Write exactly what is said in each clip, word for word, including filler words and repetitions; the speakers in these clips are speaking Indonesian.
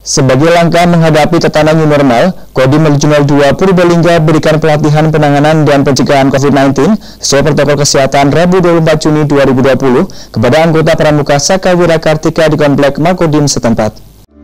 Sebagai langkah menghadapi tatanan new normal, Kodim nol tujuh nol dua Purbalingga berikan pelatihan penanganan dan pencegahan covid sembilan belas sesuai protokol kesehatan Rabu dua puluh empat Juni dua ribu dua puluh kepada anggota Pramuka Saka Wirakartika di Komplek Makodim setempat.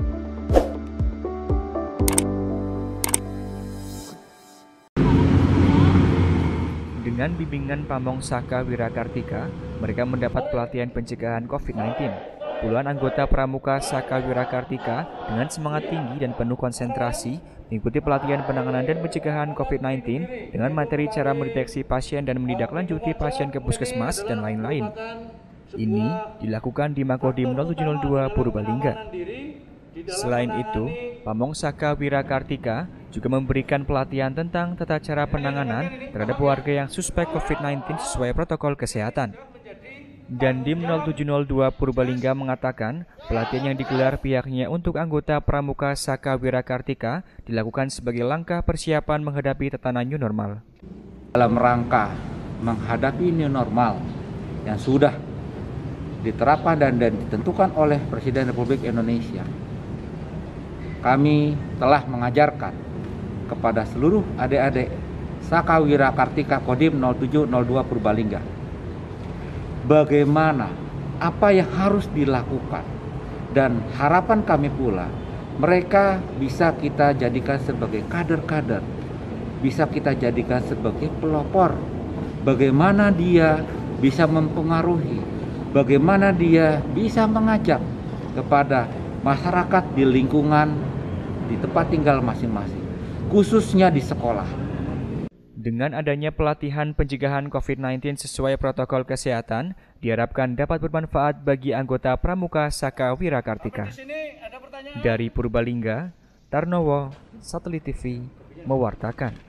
Dengan bimbingan Pamong Saka Wirakartika, mereka mendapat pelatihan pencegahan covid sembilan belas. Puluhan anggota Pramuka Saka Wirakartika dengan semangat tinggi dan penuh konsentrasi mengikuti pelatihan penanganan dan pencegahan covid sembilan belas dengan materi cara mendeteksi pasien dan menindaklanjuti pasien ke puskesmas dan lain-lain. Ini dilakukan di Makodim nol tujuh nol dua Purbalingga. Selain itu, Pamong Saka Wirakartika juga memberikan pelatihan tentang tata cara penanganan terhadap warga yang suspek covid sembilan belas sesuai protokol kesehatan. Dandim nol tujuh nol dua Purbalingga mengatakan pelatihan yang digelar pihaknya untuk anggota Pramuka Saka Wirakartika dilakukan sebagai langkah persiapan menghadapi tatanan new normal. Dalam rangka menghadapi new normal yang sudah diterapkan dan, dan ditentukan oleh Presiden Republik Indonesia, kami telah mengajarkan kepada seluruh adik-adik Saka Wirakartika Kodim nol tujuh nol dua Purbalingga bagaimana, apa yang harus dilakukan, dan harapan kami pula mereka bisa kita jadikan sebagai kader-kader, bisa kita jadikan sebagai pelopor, bagaimana dia bisa mempengaruhi, bagaimana dia bisa mengajak kepada masyarakat di lingkungan, di tempat tinggal masing-masing, khususnya di sekolah. Dengan adanya pelatihan pencegahan covid sembilan belas sesuai protokol kesehatan, diharapkan dapat bermanfaat bagi anggota Pramuka Saka Wirakartika. Dari Purbalingga, Tarnowo, Satelit T V, mewartakan.